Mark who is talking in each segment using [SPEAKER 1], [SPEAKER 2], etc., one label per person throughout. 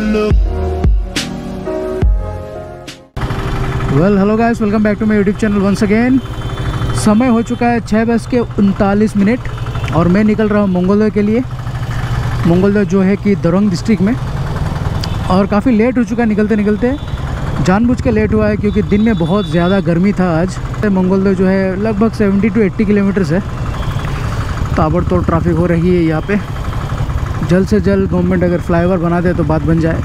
[SPEAKER 1] Well hello guys, welcome back to my YouTube channel once again. समय हो चुका है 6:39 और मैं निकल रहा हूँ मंगोलदोई के लिए। मंगोलदोई जो है कि दरोंग डिस्ट्रिक्ट में, और काफ़ी लेट हो चुका है निकलते निकलते। जानबूझ के लेट हुआ है क्योंकि दिन में बहुत ज़्यादा गर्मी था आज। मंगोलदोई जो है लगभग 70 to 80 किलोमीटर्स है। ताबड़तोड़ ट्रैफिक हो रही है यहाँ पे। जल्द से जल्द गवर्नमेंट अगर फ्लाईओवर बना दे तो बात बन जाए।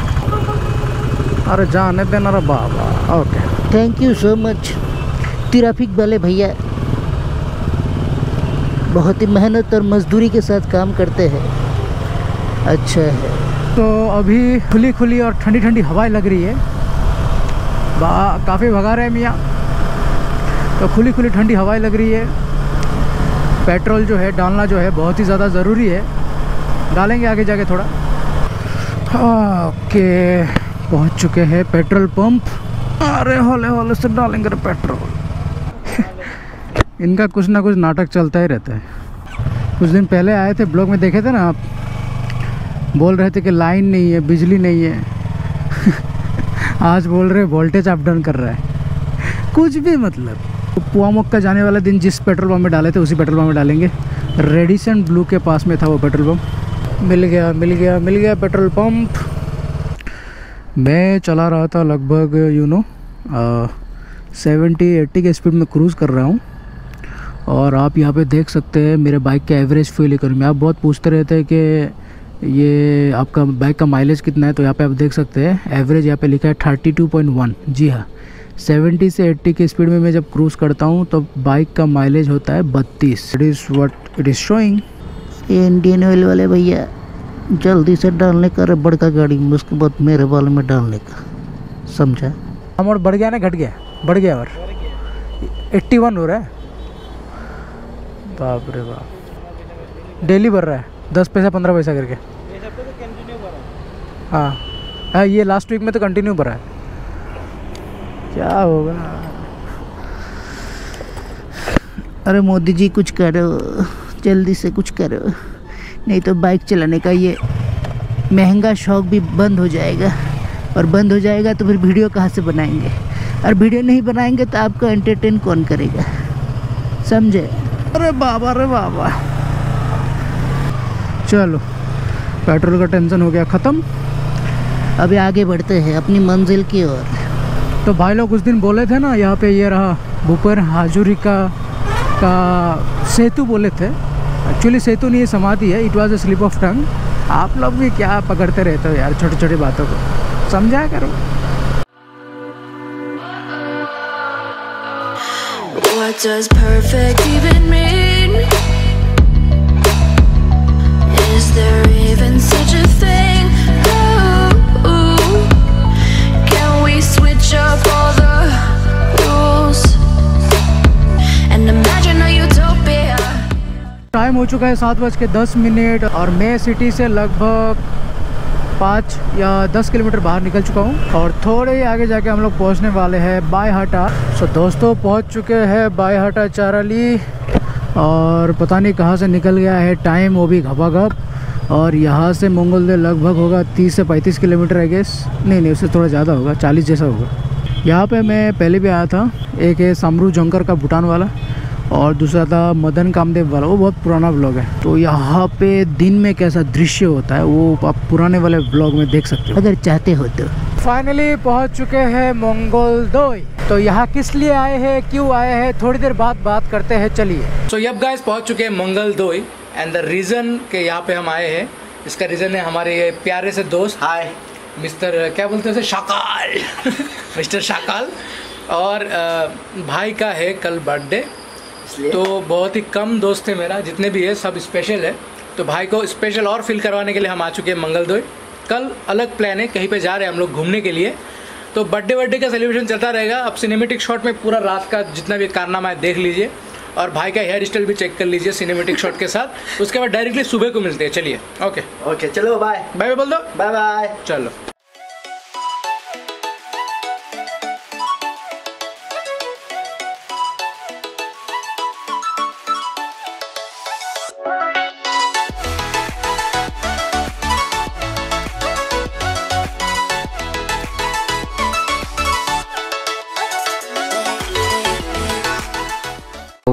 [SPEAKER 1] अरे जाने देना रे बाबा। Okay,
[SPEAKER 2] thank you so much. Traffic वाले भैया बहुत ही मेहनत और मजदूरी के साथ काम करते हैं। अच्छा है।
[SPEAKER 1] तो अभी खुली खुली और ठंडी ठंडी हवाएं लग रही है। काफ़ी भगा रहे हैं मियाँ, तो खुली खुली ठंडी हवाएं लग रही है। पेट्रोल जो है डालना जो है बहुत ही ज़्यादा ज़रूरी है। डालेंगे आगे जाके थोड़ा। ओके, पहुंच चुके हैं पेट्रोल पंप। अरे हौले हौले से डालेंगे पेट्रोल। इनका कुछ ना कुछ नाटक चलता ही रहता है। कुछ दिन पहले आए थे, ब्लॉग में देखे थे ना आप, बोल रहे थे कि लाइन नहीं है, बिजली नहीं है। आज बोल रहे वोल्टेज अप डाउन कर रहा है। कुछ भी मतलब। पुआमोक का जाने वाला दिन जिस पेट्रोल पंप में डाले थे उसी पेट्रोल पंप में डालेंगे। रेडिसन ब्लू के पास में था वो पेट्रोल पंप। मिल गया पेट्रोल पंप। मैं चला रहा था लगभग 70-80 के स्पीड में क्रूज़ कर रहा हूँ। और आप यहाँ पे देख सकते हैं मेरे बाइक के एवरेज फ्यूल इकोनॉमी। आप बहुत पूछते रहते हैं कि ये आपका बाइक का माइलेज कितना है, तो यहाँ पे आप देख सकते हैं एवरेज यहाँ पे लिखा है 32.1। जी हाँ, 70 से 80 की स्पीड में मैं जब क्रूज़ करता हूँ तो बाइक का माइलेज होता है 32। It is what it is showing.
[SPEAKER 2] ये इंडियन ऑयल वाले भैया जल्दी से डालने का रबड़ का गाड़ी में, उसके बाद मेरे बाल में डालने का, समझा?
[SPEAKER 1] अमाउंट बढ़ गया ना घट गया? बढ़ गया और 81 हो रहा है। बाप रे बाप, डेली बढ़ रहा है 10 पैसा 15 पैसा करके। हाँ, ये लास्ट वीक में तो कंटिन्यू बढ़ा है। क्या होगा?
[SPEAKER 2] अरे मोदी जी कुछ करो, जल्दी से कुछ करो, नहीं तो बाइक चलाने का ये महंगा शौक भी बंद हो जाएगा। और बंद हो जाएगा तो फिर वीडियो कहाँ से बनाएंगे? और वीडियो नहीं बनाएंगे तो आपको एंटरटेन कौन करेगा, समझे?
[SPEAKER 1] अरे बाबा रे बाबा। चलो, पेट्रोल का टेंशन हो गया ख़त्म।
[SPEAKER 2] अभी आगे बढ़ते हैं अपनी मंजिल की ओर।
[SPEAKER 1] तो भाई लोग उस दिन बोले थे ना, यहाँ पे ये रहा भूपेन हाजरिका का सेतु बोले थे। एक्चुअली सेतु नहीं है, समाधि है। It was a slip of tongue. आप लोग भी क्या पकड़ते रहते हो यार छोटी छोटी बातों को, समझाया करो।
[SPEAKER 3] What does perfect even mean? Is there even such a thing? Ooh, can we switch up all the rules and imagine a utopia?
[SPEAKER 1] Time हो चुका है 7:10 और मैं सिटी से लगभग 5 या 10 किलोमीटर बाहर निकल चुका हूँ। और थोड़े ही आगे जाके हम लोग पहुँचने वाले हैं बायहाटा। सो दोस्तों पहुँच चुके हैं बायहाटा चाराली। और पता नहीं कहाँ से निकल गया है टाइम, वो भी घपाघप। और यहाँ से मंगोलदोई लगभग होगा 30 से 35 किलोमीटर आई गेस। नहीं, उससे थोड़ा ज़्यादा होगा, 40 जैसा होगा। यहाँ पे मैं पहले भी आया था। एक है सामरू जंकर का भूटान वाला, और दूसरा था मदन कामदेव वाला, वो बहुत पुराना ब्लॉग है। तो यहाँ पे दिन में कैसा दृश्य होता है वो आप पुराने वाले ब्लॉग में देख सकते हो
[SPEAKER 2] अगर चाहते हो तो।
[SPEAKER 1] फाइनली पहुँच चुके हैं मंगोलदोई। तो यहाँ किस लिए आए हैं, क्यों आए हैं, थोड़ी देर बाद बात करते हैं, चलिए।
[SPEAKER 4] सो यब गाइस पहुँच चुके हैं मंगोलदोई। एंड द रीज़न के यहाँ पे हम आए हैं, इसका रीज़न है हमारे ये प्यारे से दोस्त, हाय मिस्टर क्या बोलते हैं उसे, शाकाल। मिस्टर शाकाल। और भाई का है कल बर्थडे, तो बहुत ही कम दोस्त है मेरा, जितने भी है सब स्पेशल है। तो भाई को स्पेशल और फील करवाने के लिए हम आ चुके हैं मंगोलदोई। कल अलग प्लान है, कहीं पे जा रहे हैं हम लोग घूमने के लिए। तो बर्थडे का सेलिब्रेशन चलता रहेगा। अब सिनेमेटिक शॉट में पूरा रात का जितना भी कारनामा है देख लीजिए, और भाई का हेयर स्टाइल भी चेक कर लीजिए सिनेमेटिक शॉट के साथ। उसके बाद डायरेक्टली सुबह को मिलते हैं। चलिए, ओके
[SPEAKER 2] चलो बाय
[SPEAKER 4] बाय बोल दो,
[SPEAKER 2] बाय बाय।
[SPEAKER 4] चलो।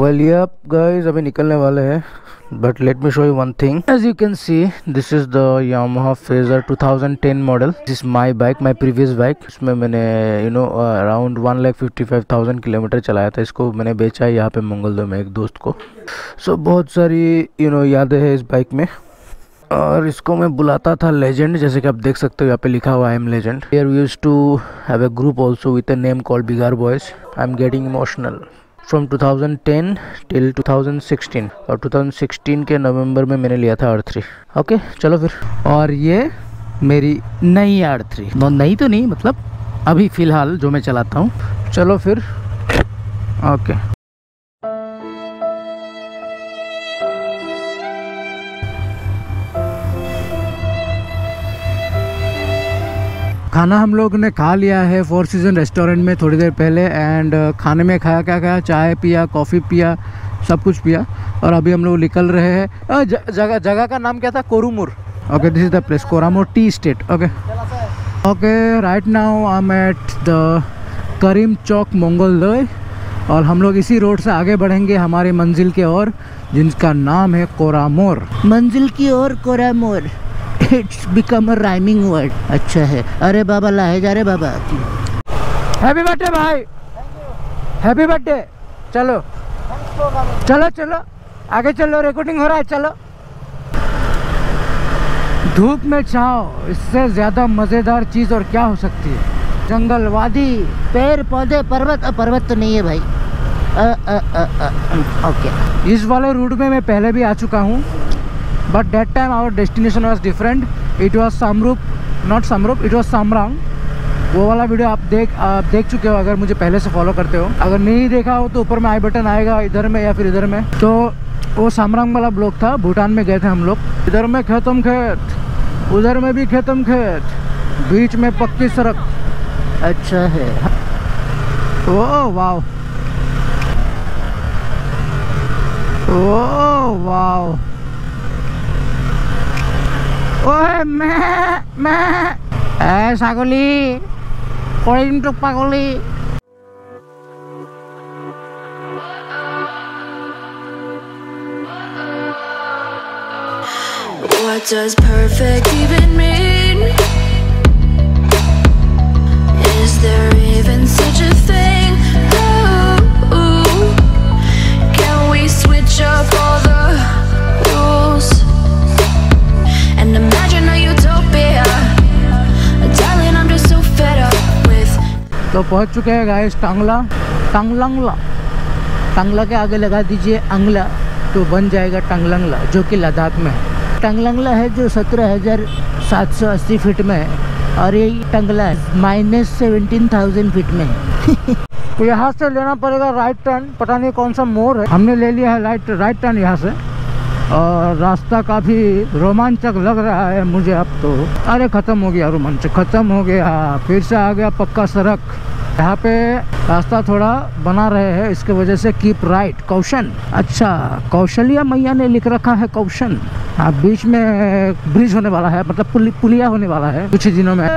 [SPEAKER 1] वेल ये गाइस अभी निकलने वाले हैं, but let me show you one thing. As you can see this is the Yamaha Fazer 2010 model. This is my bike, my previous bike. इसमें मैंने अराउंड 1,55,000 किलोमीटर चलाया था. इसको मैंने बेचा है यहाँ पे मंगलदो में एक दोस्त को. सो बहुत सारी यादें हैं इस बाइक में. और इसको मैं बुलाता था लेजेंड, जैसे कि आप देख सकते हो यहाँ पे लिखा हुआ I am legend. Here we used to have a group also with a name called Bigar boys. I am getting emotional. From 2010 till 2016, और 2016 के नवंबर में मैंने लिया था R3. ओके चलो फिर. और ये मेरी नई R3, नई तो नहीं, मतलब अभी फ़िलहाल जो मैं चलाता हूँ. चलो फिर. ओके खाना हम लोग ने खा लिया है फोर सीजन रेस्टोरेंट में थोड़ी देर पहले. एंड खाने में खाया क्या खाया, चाय पिया, कॉफ़ी पिया, सब कुछ पिया. और अभी हम लोग निकल रहे हैं. जगह का नाम क्या था? Koramor. Okay this is the place, Koramor tea estate. Okay right now I am at the Karim Chowk Mangaldoi. और हम लोग इसी रोड से आगे बढ़ेंगे हमारी मंजिल के ओर, जिनका नाम है कोरामोर.
[SPEAKER 2] मंजिल की ओर Koramor. It's become a rhyming word. अच्छा है. अरे बाबा लाए जा रहे बाबा.
[SPEAKER 1] हैप्पी बर्थडे भाई. Happy birthday. चलो चलो चलो आगे चलो, रिकॉर्डिंग हो रहा है. चलो. धूप में छाओ, इससे ज्यादा मजेदार चीज और क्या हो सकती है. जंगल, वादी,
[SPEAKER 2] पेड़ पौधे, पर्वत. पर्वत तो नहीं है भाई. ओके.
[SPEAKER 1] इस वाले रूट में मैं पहले भी आ चुका हूँ, but that time our destination was different. It was Samrup, not Samrup, it was Samrang. वो वाला वीडियो आप देख चुके हो अगर मुझे पहले से फॉलो करते हो. अगर नहीं देखा हो तो ऊपर में आई बटन आएगा, इधर में या फिर इधर में. तो वो सामरंग वाला ब्लॉग था. भूटान में गए थे हम लोग. इधर में खेतम खेत, उधर में भी खेतम खेत, बीच में पक्की सड़क.
[SPEAKER 2] अच्छा है.
[SPEAKER 1] Oh wow, oh wow. ओए मैं ছাগলী কৰিম তোক পাগলী.
[SPEAKER 3] What does perfect even mean? Is there even such a thing? Ooh, can we switch up all the rules and imagine a utopia? Darling, I'm just so fed up with.
[SPEAKER 1] तो पहुंच चुके हैं guys टांगलंगला.
[SPEAKER 2] टांगला के आगे लगा दीजिए अंगला, तो बन जाएगा टांगलंगला, जो कि लद्दाख में है. टांगलंगला है जो 17,780 फीट में है. और ये टांगला है -17,000 फीट में है.
[SPEAKER 1] तो यहाँ से लेना पड़ेगा राइट टर्न. पता नहीं कौन सा मोड़ है. हमने ले लिया है राइट टर्न यहाँ से. और रास्ता काफ़ी रोमांचक लग रहा है मुझे अब तो. अरे ख़त्म हो गया रोमांचक, ख़त्म हो गया. फिर से आ गया पक्का सड़क. यहाँ पे रास्ता थोड़ा बना रहे हैं, इसके वजह से कीप राइट कौशन. अच्छा, कौशल्या मैया ने लिख रखा है कौशन. हाँ, बीच में ब्रिज होने वाला है, मतलब पुलिया होने वाला है कुछ ही दिनों में.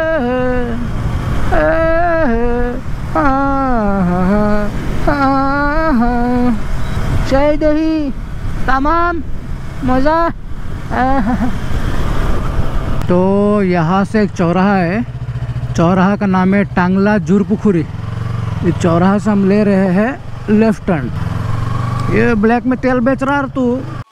[SPEAKER 2] चाय दही तमाम मज़ा.
[SPEAKER 1] तो यहाँ से एक चौराहा है. चौराहा का नाम है टांगला जुरपुखुरी. इस चौराहा से हम ले रहे हैं लेफ्ट टर्न. ये ब्लैक में तेल बेच रहा है तू.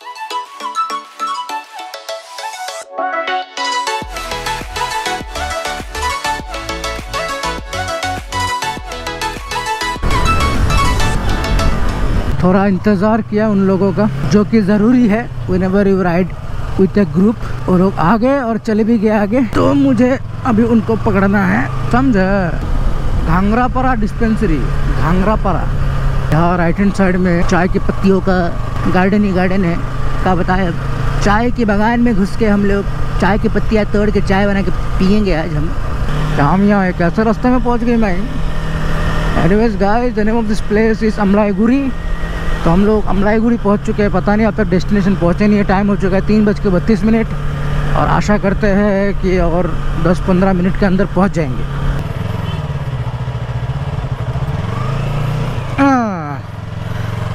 [SPEAKER 1] थोड़ा इंतज़ार किया उन लोगों का, जो कि ज़रूरी है. Whenever you ride with a group. वो लोग आगे और चले भी गए आगे, तो मुझे अभी उनको पकड़ना है, समझे. घांगरापारा डिस्पेंसरी, घांगरापारा. यहाँ राइट हैंड साइड में चाय की पत्तियों का गार्डन ही गार्डन है. क्या बताया, चाय के बागान में घुस के हम लोग चाय की पत्तियाँ तोड़ के चाय बना के पियेंगे आज हम यहाँ एक ऐसे रास्ते में पहुँच गए मैं. Anyways guys, the name of this place is Amlaiguri. तो हम लोग अमलाईगुड़ी पहुंच चुके हैं. पता नहीं अब तक डेस्टिनेशन पहुंचे नहीं है. टाइम हो चुका है 3:32, और आशा करते हैं कि और 10-15 मिनट के अंदर पहुंच जाएंगे.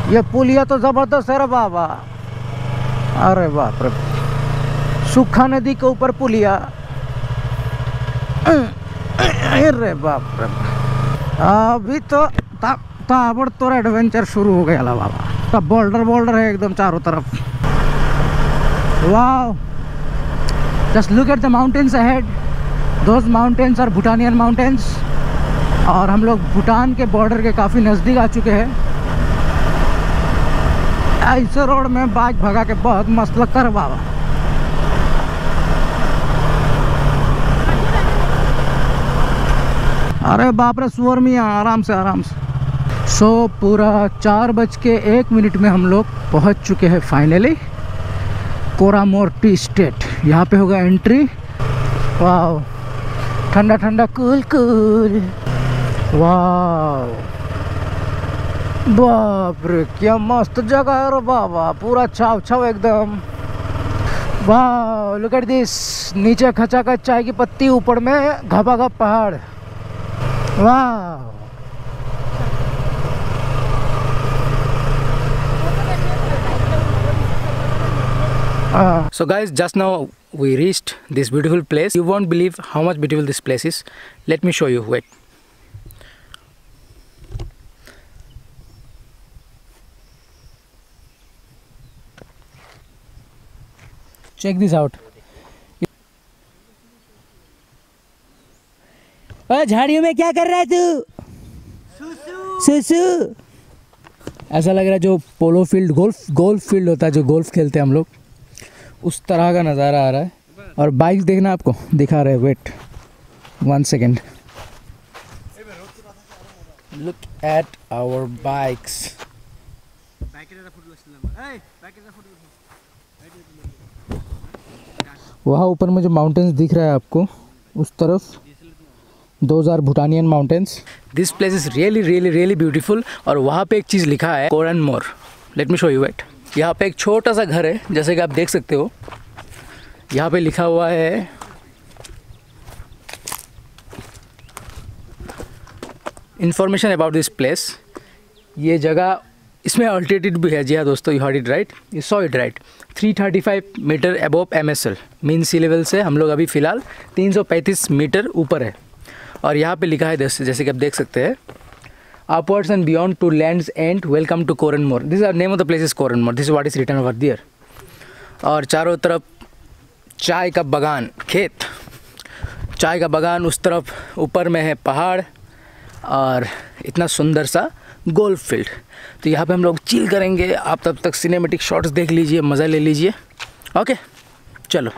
[SPEAKER 1] ये पुलिया तो जबरदस्त है रे बाबा। अरे बाप रे, सूखा नदी के ऊपर पुलिया। अरे बाप रे, अभी तो ताबड़ तोड़ एडवेंचर शुरू हो गया बाबा। तब बोल्डर है एकदम चारों तरफ। Wow, just look at the mountains ahead. Those mountains are Bhutanian mountains. और हम लोग भूटान के बॉर्डर के काफ़ी नज़दीक आ चुके हैं। ऐसे रोड में बाइक भगा के बहुत मस्त लगता है बाबा। अरे बाप रे, सुअर मियाँ, आराम से आराम से। सो पूरा 4:01 में हम लोग पहुंच चुके हैं फाइनली कोरामोर टी स्टेट। यहाँ पे होगा एंट्री। वाह, ठंडा ठंडा कूल कूल। वाह बाप रे, क्या मस्त जगह है रे बाबा, पूरा छाव छाव एकदम। वाह, लुक एट दिस, नीचे खचाखच चाय की पत्ती, ऊपर में घपाघप पहाड़। वाह,
[SPEAKER 4] So guys, just now we reached this beautiful place. You won't believe how much beautiful this place is. Let me show you. Wait. Check this out.
[SPEAKER 2] झाड़ियों में क्या कर रहा है तू? सुसु।
[SPEAKER 4] ऐसा लग रहा है जो पोलो फील्ड, गोल्फ फील्ड होता है, जो गोल्फ खेलते हैं हम लोग, उस तरह का नज़ारा आ रहा है। और बाइक देखना, आपको दिखा रहे हैं। Wait 1 second, look at our bikes. वहाँ ऊपर में जो माउंटेन्स दिख रहा है आपको, उस तरफ, those are Bhutanian mountains. This place is really really really beautiful. और वहाँ पे एक चीज़ लिखा है, Kornamor. Let me show you it. यहाँ पे एक छोटा सा घर है, जैसे कि आप देख सकते हो। यहाँ पे लिखा हुआ है इंफॉर्मेशन अबाउट दिस प्लेस। ये जगह, इसमें अल्टीट्यूड भी है। जी हाँ दोस्तों, you heard it right, you saw it right. 335 metre above MSL, mean sea level से हम लोग अभी फ़िलहाल 335 मीटर ऊपर है। और यहाँ पे लिखा है जैसे कि आप देख सकते हैं, upwards and beyond to land's end, welcome to Koranmore. This is the name of the place is Koranmore. This is what is written over there. और चारों तरफ चाय का बागान, खेत, चाय का बागान, उस तरफ ऊपर में है पहाड़ और इतना सुंदर सा गोल्फ फील्ड। तो यहाँ पे हम लोग चिल करेंगे। आप तब तक सिनेमेटिक शॉट्स देख लीजिए, मज़ा ले लीजिए। ओके, चलो।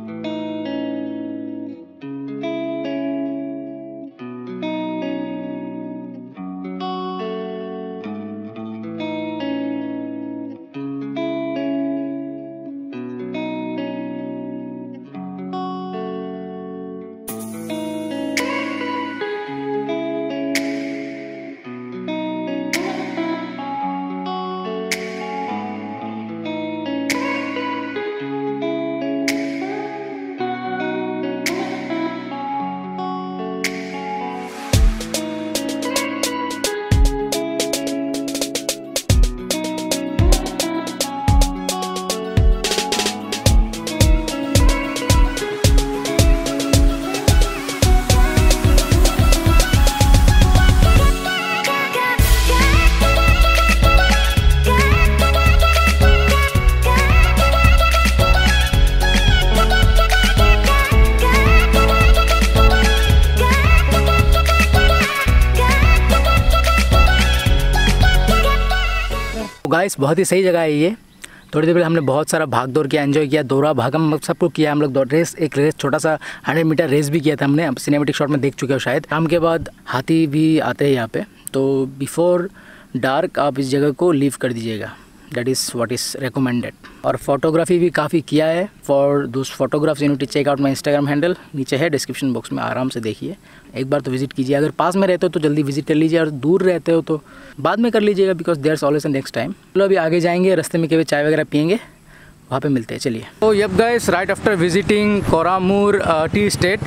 [SPEAKER 4] गाइस, बहुत ही सही जगह है ये। थोड़ी देर पहले हमने बहुत सारा भाग दौड़ किया, एंजॉय किया, दौड़ा भागम सबको किया हम लोग। एक रेस, छोटा सा 100 मीटर रेस भी किया था हमने। अब सिनेमेटिक शॉट में देख चुके हो शायद। शाम के बाद हाथी भी आते हैं यहाँ पे, तो बिफोर डार्क आप इस जगह को लीव कर दीजिएगा। That is what is recommended. और फोटोग्राफी भी काफ़ी किया है। For those photographs you need to check out my Instagram handle, नीचे है डिस्क्रिप्शन बॉक्स में, आराम से देखिए। एक बार तो विजिट कीजिए। अगर पास में रहते हो तो जल्दी विजिट कर लीजिए, और दूर रहते हो तो बाद में कर लीजिएगा, because there is always next time. चलो अभी आगे जाएंगे, रास्ते में कभी चाय वगैरह पियेंगे, वहाँ पे मिलते हैं। चलिए। तो yup guys, right after visiting Koramor tea estate,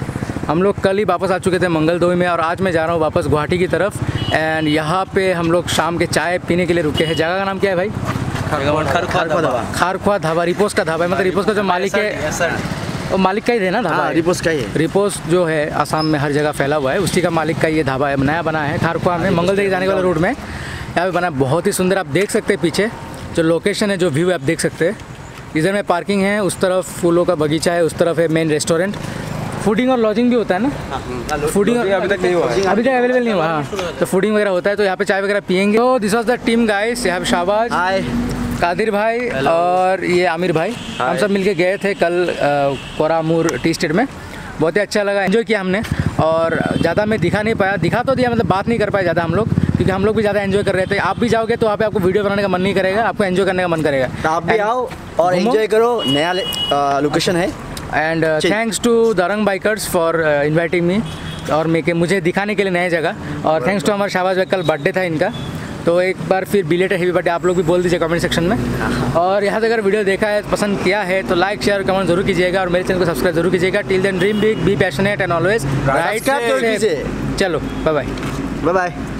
[SPEAKER 4] हम लोग कल ही वापस आ चुके थे मंगलदोई में और आज मैं जा रहा हूँ वापस गुवाहाटी की तरफ। एंड यहाँ पे हम लोग शाम के चाय पीने के लिए रुके हैं। जगह का नाम क्या है भाई? खारख्वा ढाबा। रिपोस का ढाबा है, मतलब रिपोस का जो मालिक है वो मालिक का ही है ना ढाबा?
[SPEAKER 5] रिपोस का ही है।
[SPEAKER 4] रिपोस जो है आसाम में हर जगह फैला हुआ है, उसी का मालिक का ये ढाबा है। नया बना है खारख्वा में, मंगलदोई जाने वाले रोड में यहाँ पे बना है। बहुत ही सुंदर, आप देख सकते हैं पीछे जो लोकेशन है, जो व्यू है आप देख सकते हैं। इधर में पार्किंग है, उस तरफ फूलों का बगीचा है, उस तरफ है मेन रेस्टोरेंट। फूडिंग और लॉजिंग भी होता है ना? फूडिंग अभी तक नहीं हुआ, अभी तक अवेलेबल नहीं हुआ। हाँ, तो फूडिंग वगैरह होता है, तो यहाँ पे चाय वगैरह पियेंगे। तो this was the team guys. यहाँ पे शाहबाज, कादिर भाई और ये आमिर भाई, हम सब मिलके गए थे कल कोरामूर टी स्टेट में। बहुत ही अच्छा लगा, एंजॉय किया हमने। और ज़्यादा मैं दिखा नहीं पाया, दिखा तो दिया, मतलब बात नहीं कर पाए ज़्यादा हम लोग, क्योंकि हम लोग भी ज़्यादा एंजॉय कर रहे थे। आप भी जाओगे तो वहाँ पे आपको वीडियो बनाने का मन नहीं करेगा, आपको एंजॉय करने का मन करेगा।
[SPEAKER 5] तो आप भी आओ और एंजॉय करो, नया लोकेशन है।
[SPEAKER 4] And thanks to Darrang bikers for inviting me और मुझे दिखाने के लिए नई जगह। और थैंक्स टू हमारे शाहबाज भाई, कल बर्थडे था इनका, तो एक बार फिर बिलेटेड हैप्पी बर्थडे आप लोग भी बोल दीजिए कमेंट सेक्शन में। और यहाँ से अगर वीडियो देखा है, पसंद किया है तो लाइक शेयर कमेंट जरूर कीजिएगा और मेरे चैनल को सब्सक्राइब जरूर कीजिएगा। Till then dream big, be passionate and always right. चलो बाय बाय।
[SPEAKER 5] Bye bye.